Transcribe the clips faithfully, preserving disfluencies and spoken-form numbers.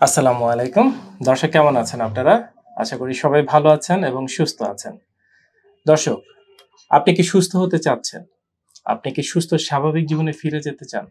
আসসালামু আলাইকুম। দর্শক কেমন আছেন আপনারা? আশা করি সবাই ভালো আছেন এবং সুস্থ আছেন। দর্শক, আপনি কি সুস্থ হতে চাচ্ছেন? আপনি কি সুস্থ স্বাভাবিক জীবনে ফিরে যেতে চান?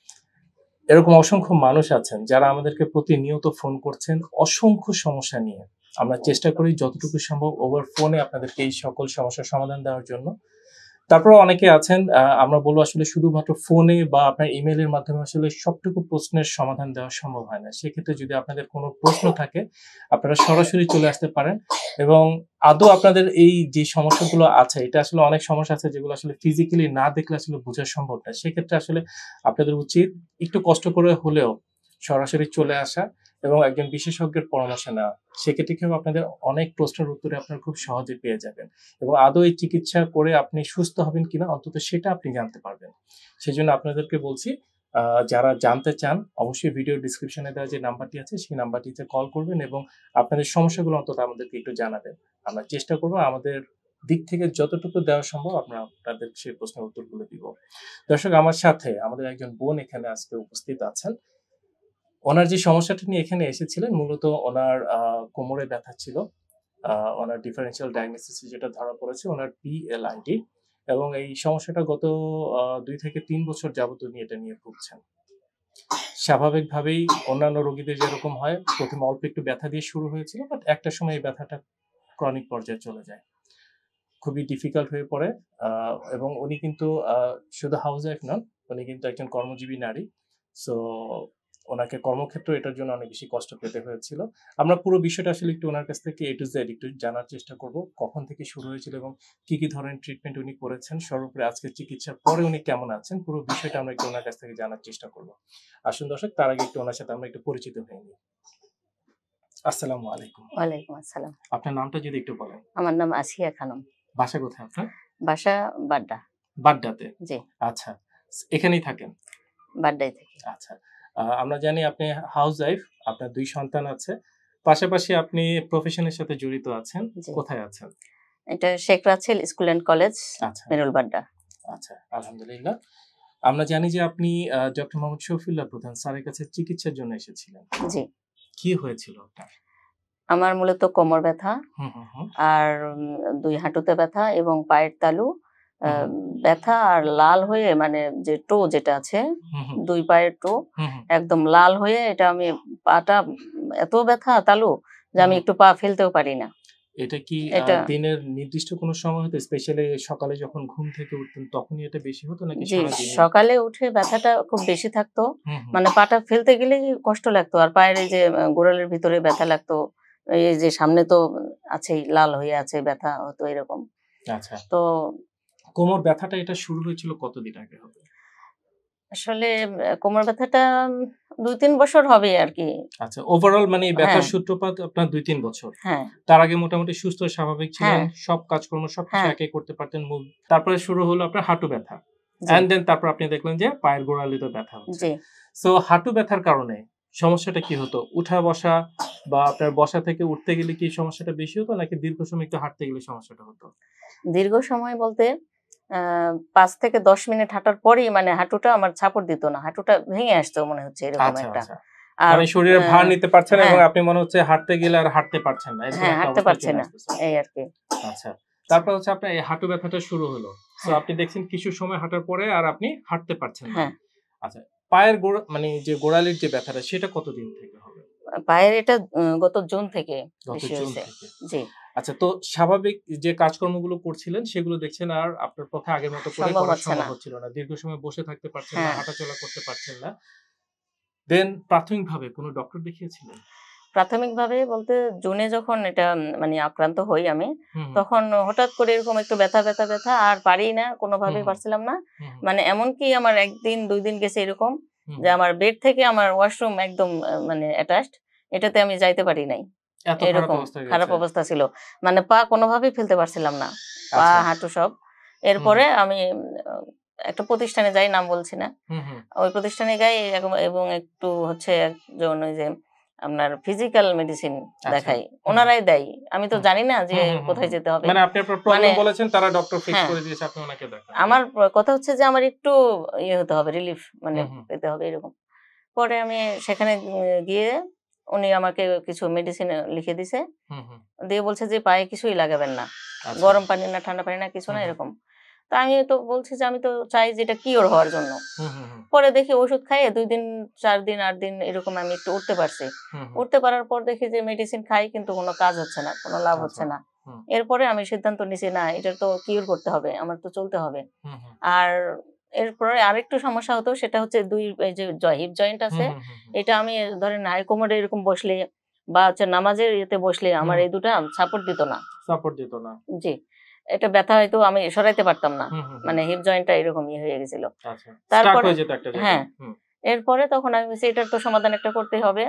এরকম অসংখ্য মানুষ আছেন যারা আমাদেরকে প্রতিনিয়ত ফোন করছেন অসংখ্য সমস্যা নিয়ে। আমরা চেষ্টা করি যতটুকু সম্ভব ওভার ফোনে আপনাদেরকে এই সকল সমস্যার সমাধান দেওয়ার জন্য। তারপরেও অনেকে আছেন আ আমরা বলব আসলে শুধুমাত্র ফোনে বা আপনার ইমেইলের মাধ্যমে আসলে সবটুকু প্রশ্নের সমাধান দেওয়া সম্ভব হয় না। সেক্ষেত্রে যদি আপনাদের কোনো প্রশ্ন থাকে, আপনারা সরাসরি চলে আসতে পারেন এবং আদৌ আপনাদের এই যে সমস্যাগুলো আছে, এটা আসলে অনেক সমস্যা আছে যেগুলো আসলে ফিজিক্যালি না দেখলে আসলে বোঝা সম্ভব না। সেক্ষেত্রে আসলে আপনাদের উচিত একটু কষ্ট করে হলেও সরাসরি চলে আসা এবং একজন বিশেষজ্ঞের পরামর্শ নেওয়া। সেক্ষেত্রে কিন্তু আপনাদের অনেক প্রশ্নের উত্তরে আপনারা খুব সহজে পেয়ে যাবেন। এবং আদৌ এই চিকিৎসা করে আপনি সুস্থ হবেন কিনা অন্তত সেটা আপনি জানতে পারবেন। সেজন্য আপনাদেরকে বলছি আ যারা জানতে চান অবশ্যই ভিডিও ডেসক্রিপশনে দেওয়া যে নাম্বারটি আছে সেই নাম্বারটিতে কল করবেন এবং আপনাদের সমস্যাগুলো অন্তত আমাদেরকে একটু জানাবেন। আমরা চেষ্টা করব আমাদের দিক থেকে যতটুকু দেওয়া সম্ভব আমরা আপনাদের সেই প্রশ্নের উত্তরগুলো দিব। দর্শক আমার সাথে আমাদের একজন বোন এখানে আজকে উপস্থিত আছেন। ওনার যে সমস্যাটা নিয়ে এখানে এসেছিলেন মূলত ওনার আ কোমরে ব্যথা ছিল। আ ওনার ডিফারেনশিয়াল ডায়াগনোসিস এ যেটা ধরা পড়েছে ওনার পি এল আই ডি এবং এই সমস্যাটা গত আ দুই থেকে তিন বছর যাবত উনি এটা নিয়ে ভুগছেন। স্বাভাবিকভাবেই অন্যান্য রোগীদের যেরকম হয় প্রথম এ অল্প একটু ব্যথা দিয়ে শুরু হয়েছিল বাট একটা সময় এই ব্যথাটা ক্রনিক পর্যায়ে চলে যায়। খুবই ডিফিকাল্ট হয়ে পড়ে আ এবং উনি কিন্তু আ শুধু হাউসওয়াইফ নন, উনি কিন্তু একজন কর্মজীবী নারী। সো উনাকে কর্মক্ষেত্রেও এটার জন্য অনেক বেশি কষ্ট পেতে হয়েছিল। আমরা পুরো বিষয়টা আসলে একটু উনার কাছ থেকে A to Z একটু জানার চেষ্টা করব। কখন থেকে শুরু হয়েছিল এবং কি, কি ধরনের ট্রিটমেন্ট উনি করেছেন, সর্বোপরি আজকের চিকিৎসার পরে উনি কেমন আছেন, পুরো বিষয়টা আমরা একটু উনার কাছ থেকে জানার চেষ্টা করব। আসুন দর্শক, তার আগে একটু উনার সাথে আমরা একটু পরিচিত হয়ে নিই। আসসালামু আলাইকুম। ওয়ালাইকুম আসসালাম। আপনার নামটা যদি একটু বলেন। আমার নাম আসিয়া খানম। বাসা কোথায় আপনার? বাসা বাড্ডা। বাড্ডাতে? জি, আচ্ছা। এখানেই থাকেন? বাড্ডায় থাকি। আচ্ছা। আ আমরা জানি আপনি হাউসওয়াইফ, আপনার দুই সন্তান আছে। পাশাপাশি আপনি প্রফেশনের সাথে জড়িত আছেন। জি। কোথায় আছেন? এটা Sheikh Russel school and college, আচ্ছা, মেরুল বাড্ডা। আচ্ছা। আলহামদুলিল্লাহ। আমরা জানি যে আপনি আ ডক্টর মোহাম্মদ শফিউল্লাহ প্রধান স্যারের কাছে চিকিৎসার জন্য এসেছিলেন। জি। কি হয়েছিল আপনার? আমার মূলত কোমর ব্যথা হুম, হুম, হুম। আর উম দুই হাঁটুতে ব্যথা এবং পায়ের তালু আ হুম, হুম। ব্যথা আর লাল হয়ে মানে যে টো যেটা আছে, হুম, হুম। দুই পায়ের টো হুম, হুম। একদম লাল হয়ে এটা আমি পাটা এত ব্যথা তালু যে আমি হুম। একটু পা ফেলতেও পারি না। এটা কি আ এটা দিনের নির্দিষ্ট কোনো সময় হতো? স্পেশালি সকালে যখন ঘুম থেকে উঠতেন তখনই এটা বেশি হতো নাকি জি, সারাদিনই? সকালে উঠে ব্যথাটা খুব বেশি থাকতো। হুম, হুম। মানে পাটা ফেলতে গেলেই কষ্ট লাগতো। আর পায়ের এই যে আ গোড়ালির ভিতরে ব্যথা লাগতো। এই যে সামনে তো আছেই, লাল হয়ে আছে, ব্যথা হতো এরকম। আচ্ছা। তো কোমর ব্যথাটা এটা শুরু হয়েছিল কতদিন আগে হবে? আসলে আ কোমর ব্যথাটা দুই তিন বছর হবে আরকি। আচ্ছা, ওভারঅল মানে এই ব্যথার হ্যাঁ, সূত্রপাত আপনার দুই তিন বছর। হ্যাঁ, তার আগে মোটামুটি সুস্থ স্বাভাবিক ছিলেন। হ্যাঁ, সব কাজকর্ম সবকিছু হ্যাঁ, একাই করতে পারতেন। মুভ তারপরে শুরু হলো আপনার হাঁটু ব্যথা। জি, অ্যান্ড দেন তারপর আপনি দেখলেন যে পায়ের গোড়ালিতে ব্যথা হচ্ছে। জি। সো হাঁটু ব্যথার কারণে সমস্যাটা কি হতো? উঠা বসা বা আপনার বসা থেকে উঠতে গেলে কি সমস্যাটা বেশি হতো নাকি দীর্ঘ সময় একটু হাঁটতে গেলে সমস্যাটা হতো? দীর্ঘ সময় বলতে আ পাঁচ থেকে দশ মিনিট হাঁটার পরেই মানে হাঁটুটা আমার ছাপড় দিত না। হাঁটুটা ভেঙে আসতো মনে হচ্ছে এরকম আচ্ছা, একটা। আচ্ছা। আর মানে শরীরে আ ভার নিতে পারছেন না এবং হ্যাঁ, আপনি মনে হচ্ছে হাঁটতে গেলে আর হাঁটতে পারছেন না। এরকম হ্যাঁ, একটা হাঁটতে অবস্থায় পারছি চলে না। আসতেছে। এই আরকি। আচ্ছা। তারপর হচ্ছে আপনার এই হাঁটু ব্যথাটা শুরু হলো। সো হ্যাঁ, আপনি দেখছেন কিছু সময় হাঁটার পরে আর আপনি হাঁটতে পারছেন না। হ্যাঁ। আচ্ছা, পায়ের গোড়া মানে যে গোড়ালির যে ব্যথাটা সেটা কতদিন থেকে হবে? আ পায়ের এটা উম গত জুন থেকে গত বেশি জুন হইছে। থেকে। জি, আচ্ছা, তো স্বাভাবিক যে কাজকর্মগুলো করছিলেন সেগুলো দেখছেন আর আপনার পক্ষে আগের মতো করে সম্ভব করা হচ্ছে সম্ভব না। হচ্ছিল না। দীর্ঘ সময় বসে থাকতে পারছেন না, হ্যাঁ, হাঁটাচলা করতে পারছেন না। দেন প্রাথমিকভাবে কোন ডক্টর দেখিয়েছিলেন? প্রাথমিকভাবে বলতে জুনে যখন এটা উম মানে আক্রান্ত হই আমি, হুম, হুম, তখন হঠাৎ করে এরকম একটু ব্যথা, ব্যথা, ব্যথা আর পারিই না, হুম, কোনোভাবেই হুম, পারছিলাম না। হুম, হুম, মানে এমনকি আমার এক দিন দুই দিন গেছে এরকম হুম, যে হুম। আমার বেড থেকে আমার ওয়াশরুম একদম আ মানে অ্যাটাচড। এটাতে আমি যাইতে পারি নাই। এত খারাপ এরকম অবস্থা হয়ে খারাপ গেছে। অবস্থা ছিল। মানে পা কোনোভাবেই ফেলতে পারছিলাম না। পা, আচ্ছা। হাঁটু সব। হুম, হুম, এরপরে আমি আ একটা প্রতিষ্ঠানে যাই, নাম বলছি না। হুম, হুম। ওই প্রতিষ্ঠানে যাই এবং এবং একটু হচ্ছে একজন ওই যে আপনার ফিজিক্যাল মেডিসিন আচ্ছা। দেখাই। হুম, হুম, উনারাই দেয়। আমি তো হুম। জানি না যে হুম, হুম, হুম, কোথায় হুম। যেতে হবে। মানে আপনি আপনার মানে প্রবলেম বলেছেন, তারা ডক্টর ফিক্স হ্যাঁ, করে দিয়েছে, আপনি উনাকে দেখান। জি। আমার প কথা হচ্ছে যে আমার একটু ইয়ে হতে হবে, রিলিফ মানে হুম, হুম, পেতে হবে এরকম। পরে আমি সেখানে উম গিয়ে উনি আমাকে কিছু মেডিসিন লিখে দিছে, হুম হুম দিয়ে বলছে যে পায়ে কিছুই লাগাবেন না, আচ্ছা গরম পানি না ঠান্ডা পানি না কিছু না হুম হুম এরকম। তা আমি তো বলছি যে আমি তো চাই যে এটা কিওর হওয়ার জন্য। হুম হুম হুম পরে দেখি ওষুধ খাইয়ে দুই দিন চার দিন আট দিন এরকম আমি একটু উঠতে পারছি। হুম হুম উঠতে পারার পর দেখি যে মেডিসিন খাই কিন্তু কোনো কাজ হচ্ছে না, কোনো লাভ আচ্ছা হচ্ছে না। হুম এরপরে আমি সিদ্ধান্ত নিছি না এটার তো কিওর করতে হবে, আমার তো চলতে হবে। হুম হুম আর এরপরে আরেকটু সমস্যা হতো, সেটা হচ্ছে দুই এই যে জ হিপ জয়েন্ট হুম আছে, হুম হুম হুম এটা আমি ধরেন হাই কোমরে এরকম বসলে বা হচ্ছে নামাজের ইয়েতে বসলে আমার হুম এই দুটা সাপোর্ট দিত না। সাপোর্ট দিত না জি। এটা ব্যথা হয়তো আমি সরাইতে পারতাম না। হুম হুম হুম মানে হিপ জয়েন্টটা এরকম ইয়ে হয়ে গেছিল। আচ্ছা স্টাক তারপরে হয়ে যেত একটা হ্যাঁ, জায়গায় হুম এরপরে তখন আমি বলছি এটার তো সমাধান একটা করতেই হবে।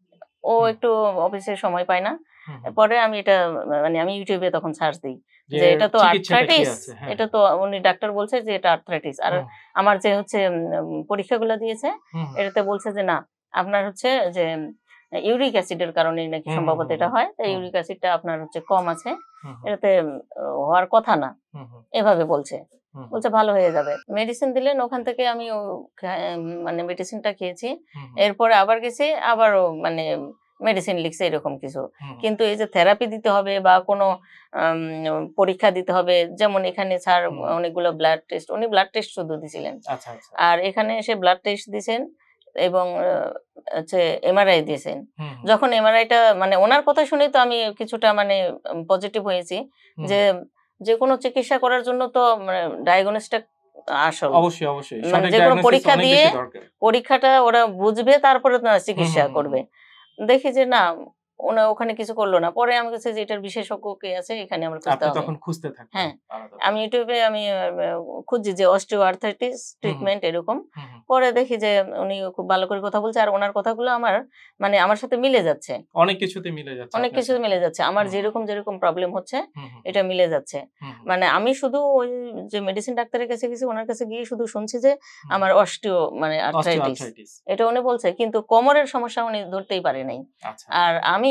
ও হুম একটু অফিসে সময় পায় না। হুম হুম পরে আমি এটা মানে আমি YouTube এ তখন সার্চ দেই যে যে এটা তো চিকিৎসাটা কি আর্থ্রাইটিস, আছে হ্যাঁ এটা তো উনি ডাক্তার বলছে যে এটা আর্থ্রাইটিস। আর হুম আমার যে হচ্ছে উম পরীক্ষাগুলো দিয়েছে হুম হুম এটাতে বলছে যে না, আপনার হচ্ছে যে ইউরিক অ্যাসিডের কারণেই নাকি হুম সম্ভবত হুম এটা হয়। তো হুম ইউরিক অ্যাসিডটা আপনার হচ্ছে কম আছে। হুম হুম এটাতে উম হওয়ার কথা না। হুম হুম এভাবে বলছে। হুম হুম বলছে ভালো হয়ে যাবে। মেডিসিন দিলেন, ওখান থেকে আমি ও খা এম মানে মেডিসিনটা খেয়েছি। হুম হুম এরপরে আবার গেছি, আবারও মানে মেডিসিন লিখছে এরকম কিছু। হুম হুম কিন্তু এই যে থেরাপি দিতে হবে বা কোনো আম পরীক্ষা দিতে হবে, যেমন এখানে স্যার হুম অনেকগুলো ব্লাড টেস্ট, উনি ব্লাড টেস্ট শুধু দিছিলেন। আচ্ছা আচ্ছা আর এখানে এসে ব্লাড টেস্ট দিছেন এবং আ হচ্ছে এমআরআই দিয়েছেন। হুম হুম যখন এমআরআইটা মানে উনার কথা শুনেই তো আমি কিছুটা মানে উম পজিটিভ হয়েছি হুম যে, যেকোনো চিকিৎসা করার জন্য তো মানে ডায়াগনোসটা আসল। অবশ্যই অবশ্যই মানে সঠিক যেকোনো ডায়াগনোসিস পরীক্ষা অনেক দিয়ে বেশি দরকার পরীক্ষাটা ওরা বুঝবে, তারপরে তারা হুম চিকিৎসা হুম হুম করবে। হুম দেখি যে না, ওনা ওখানে কিছু করল না। পরে আমার কাছে যে এটার বিশেষজ্ঞ কে আছে এখানে আমার খুঁজতে আপনি হবে। তখন খুঁজতে থাকলেন হ্যাঁ, আলাদা আমি করে YouTube এ আমি আ আ খুঁজি যে অস্টিওআর্থ্রাইটিস হুম হুম ট্রিটমেন্ট এরকম। হুম হুম পরে দেখি যে উনি খুব ভালো করে কথা বলছে। আর ওনার কথাগুলো আমার মানে আমার সাথে মিলে যাচ্ছে। অনেক কিছুতে মিলে যাচ্ছে অনেক আপনার কিছু সাথে মিলে যাচ্ছে। আমার হুম হুম যেরকম, যেরকম প্রবলেম হচ্ছে হুম হুম এটা মিলে যাচ্ছে। হুম হুম মানে আমি শুধু ওই যে মেডিসিন ডাক্তারের কাছে গেছি, উনার কাছে গিয়ে শুধু শুনছি যে হুম আমার অস্টিও মানে আর্থ্রাইটিস। অস্টিওআর্থ্রাইটিস এটা উনি বলছে, কিন্তু কোমরের সমস্যা উনি ধরতেই পারে নাই। আচ্ছা আর আমি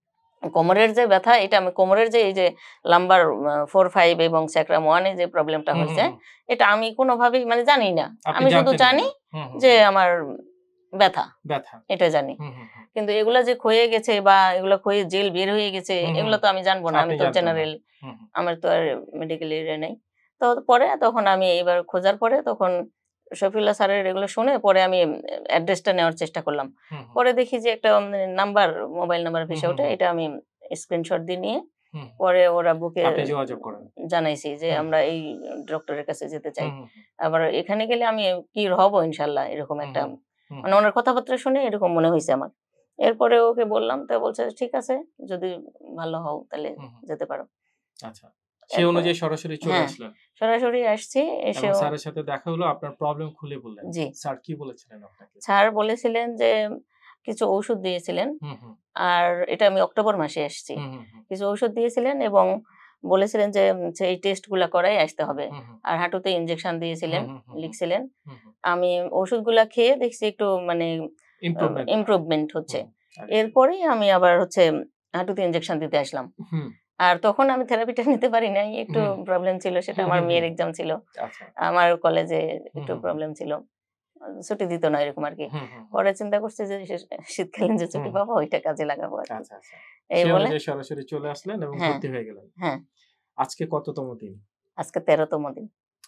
কোমরের যে ব্যথা, এটা আমি কোমরের যে এই যে লাম্বার আ চার পাঁচ এবং স্যাক্রাম এক এ যে প্রবলেমটা হুম হুম হইছে, হুম এটা আমি কোনোভাবেই মানে জানি না। আপনি আমি শুধু জানতেনই জানি না হুম হুম যে হুম আমার ব্যথা, ব্যথা এটা জানি। হুম হুম হুম কিন্তু এগুলা যে ক্ষয়ে গেছে বা এগুলা ক্ষয়ে জেল বের হয়ে গেছে, হুম হুম এগুলো তো আমি জানবো না। আমি আপনি তো জানতেন না জেনারেল, হুম হুম আমার তো আর মেডিকেল এরিয়া নেই। তো পরে তখন আমি এবার খোঁজার পরে তখন শফিউল্লাহ স্যারের এগুলো শুনে পরে আমি উম অ্যাড্রেসটা নেওয়ার চেষ্টা করলাম। হুম হুম পরে দেখি যে একটা উম নাম্বার, মোবাইল নাম্বার হুম ভেসে হুম ওঠে। হুম এটা আমি স্ক্রিনশট দিয়ে নিয়ে হুম পরে ওরা বুকে আপনি যোগাযোগ করেন জানাইছি যে হুম আমরা এই ডক্টরের কাছে যেতে চাই। হুম হুম আবার এখানে গেলে আমি কিওর হব ইনশাআল্লাহ, এরকম হুম একটা হুম হুম মানে ওনার কথাবার্তা শুনে এরকম মনে হইছে আমার। এরপরে ওকে বললাম, তো বলছে ঠিক আছে, যদি ভালো হও তাহলে হুম হুম যেতে পারো। আচ্ছা সেই এরপরে অনুযায়ী সরাসরি চলে হ্যাঁ, আসলেন সরাসরি আসছি, এবং এসেও স্যারের সাথে দেখা হলো আপনার প্রবলেম খুলে বললেন জি, স্যার কি বলেছিলেন আপনাকে স্যার বলেছিলেন যে কিছু ঔষুধ দিয়েছিলেন। হুম হুম আর এটা আমি অক্টোবর মাসে আসছি। হুম হুম হুম কিছু ঔষধ দিয়েছিলেন এবং বলেছিলেন যে উম যে এই টেস্ট গুলা করাই আসতে হবে। হুম হুম আর হাঁটুতে ইনজেকশন দিয়েছিলেন, হুম হুম হুম হুম লিখছিলেন। হুম হুম আমি ওষুধগুলা খেয়ে দেখছি একটু মানে আ ইমপ্রুভমেন্ট ইমপ্রুভমেন্ট হচ্ছে। হুম একদম এরপরেই আমি আবার হচ্ছে হাঁটুতে ইনজেকশন দিতে আসলাম। হুম আর তখন আমি থেরাপিটা নিতে পারি নাই। একটু হুম প্রবলেম ছিল, সেটা হুম আমার হুম হুম মেয়ের এক্সাম ছিল। আচ্ছা আমার কলেজে হুম একটু হুম হুম প্রবলেম ছিল। আ ছুটি দিত না এরকম আরকি। হুম হুম হুম পরে চিন্তা করছি যে শে শীতকালীন যে ছুটি হুম পাবো ওইটা কাজে লাগাবো আরকি। আচ্ছা, আচ্ছা। এই সেই বলে অনুযায়ী সরাসরি চলে আসলেন এবং হ্যাঁ, ভর্তি হয়ে গেলেন। হ্যাঁ। আজকে কততম দিন? আজকে তেরো তম দিন।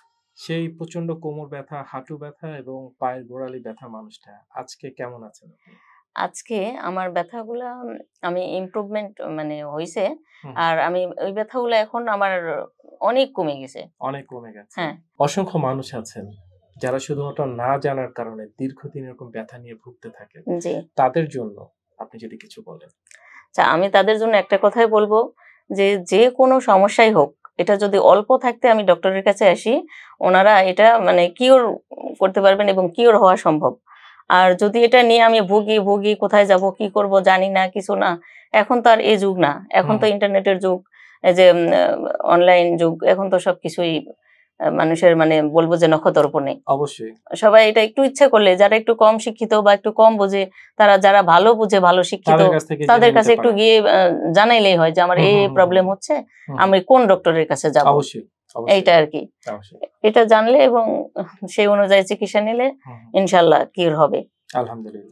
সেই প্রচন্ড কোমর ব্যথা, হাঁটু ব্যথা এবং পায়ের গোড়ালি ব্যথা মানুষটা আজকে কেমন আছেন আপনি? আজকে আমার ব্যথাগুলা উম আমি ইমপ্রুভমেন্ট মানে হইছে। হুম, আর আমি ওই ব্যথাগুলা এখন আমার অনেক কমে গেছে। অনেক কমে গেছে। হ্যাঁ, অসংখ্য মানুষ আছেন যারা শুধুমাত্র না জানার কারণে দীর্ঘদিন এরকম ব্যথা নিয়ে ভুগতে থাকেন। জি। তাদের জন্য আপনি যদি কিছু বলেন। আচ্ছা, আমি তাদের জন্য একটা কথাই বলব যে, যেকোনো সমস্যাই হোক, এটা যদি অল্প থাকতে আমি ডক্টরের কাছে আসি, ওনারা এটা মানে কিওর করতে পারবেন এবং কিওর হওয়া সম্ভব। আর যদি এটা নিয়ে আমি ভুগি, ভুগি কোথায় যাব, কি করব জানি না, কিছু না। এখন তো আর এই যুগ না। এখন হুম, তো হুম। ইন্টারনেটের যুগ। এই যে উম আ অনলাইন যুগ। এখন তো সবকিছুই আ মানুষের মানে বলব যে নখদর্পণে। অবশ্যই। সবাই এটা একটু ইচ্ছা করলে, যারা একটু কম শিক্ষিত বা একটু কম বোঝে, তারা যারা ভালো বুঝে, ভালো শিক্ষিত, তাদের কাছ থেকে জেনে তাদের কাছে নিতে একটু পারেন। গিয়ে আ জানাইলেই হয় যে আমার হুম, এই, হুম, এই হুম, হুম, প্রবলেম হচ্ছে। হুম, হুম। আমি কোন ডক্টরের কাছে যাব? অবশ্যই, অবশ্যই, এইটা আরকি। অবশ্যই। এটা জানলে এবং সেই অনুযায়ী চিকিৎসা নিলে হুম, হুম। ইনশাআল্লাহ কিওর হবে। আলহামদুলিল্লাহ।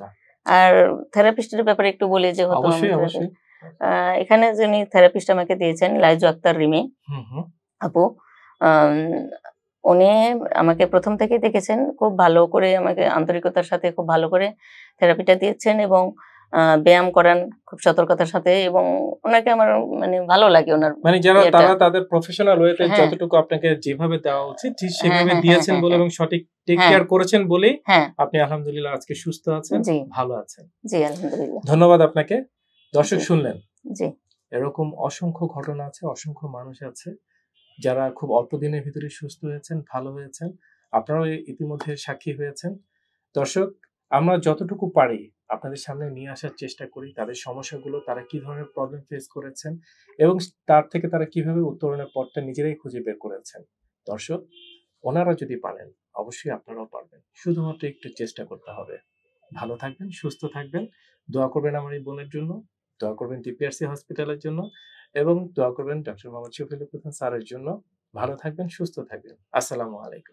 আর থেরাপিস্টের ব্যাপারে একটু বলি যে হতো অবশ্যই অবশ্যই এখানে যিনি থেরাপিস্ট আমাকে দিয়েছেন লাইজু আক্তার রিমি হুম হুম আপু, আম, উনি আমাকে প্রথম থেকেই দেখেছেন, খুব ভালো করে আমাকে আন্তরিকতার সাথে খুব ভালো করে থেরাপিটা দিয়েছেন এবং আহ, ব্যায়াম করান খুব সতর্কতার সাথে, এবং ওনাকে আমার মানে ভালো লাগে ওনার মানে যারা ইয়েটা। তারা তাদের প্রফেশনাল ওয়েতে হ্যাঁ। যতটুকু আপনাকে যেভাবে দেওয়া উচিত ঠিক হ্যাঁ, সেভাবে হ্যাঁ, দিয়েছেন হ্যাঁ, বলে হ্যাঁ, এবং সঠিক টেক হ্যাঁ। কেয়ার করেছেন বলেই হ্যাঁ, আপনি আলহামদুলিল্লাহ আজকে সুস্থ আছেন, জি ভালো আছেন। জি আলহামদুলিল্লাহ। ধন্যবাদ আপনাকে। দর্শক জি শুনলেন, জি এরকম অসংখ্য ঘটনা আছে, অসংখ্য মানুষ আছে যারা খুব অল্প দিনের ভিতরে সুস্থ হয়েছেন, ভালো হয়েছেন। আপনারাও এ- ইতিমধ্যে সাক্ষী হয়েছেন। দর্শক, আমরা যতটুকু পারি আপনাদের সামনে নিয়ে আসার চেষ্টা করি তাদের সমস্যাগুলো, তারা কি ধরনের প্রবলেম ফেস করেছেন এবং তার থেকে তারা কিভাবে উত্তরণের পথটা নিজেরাই খুঁজে বের করেছেন। দর্শক, ওনারা যদি পারেন অবশ্যই আপনারাও পারবেন, শুধুমাত্র একটু চেষ্টা করতে হবে। ভালো থাকবেন, সুস্থ থাকবেন, দোয়া করবেন আমার এই বোনের জন্য, দোয়া করবেন ডিপিআরসি হসপিটালের জন্য এবং দোয়া করবেন ডক্টর মোহাম্মদ শফিউল প্রধান স্যারের জন্য। ভালো থাকবেন, সুস্থ থাকবেন। আসসালামু আলাইকুম।